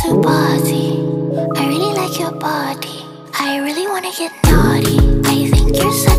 to party. I really like your body. I really wanna get naughty. I think you're so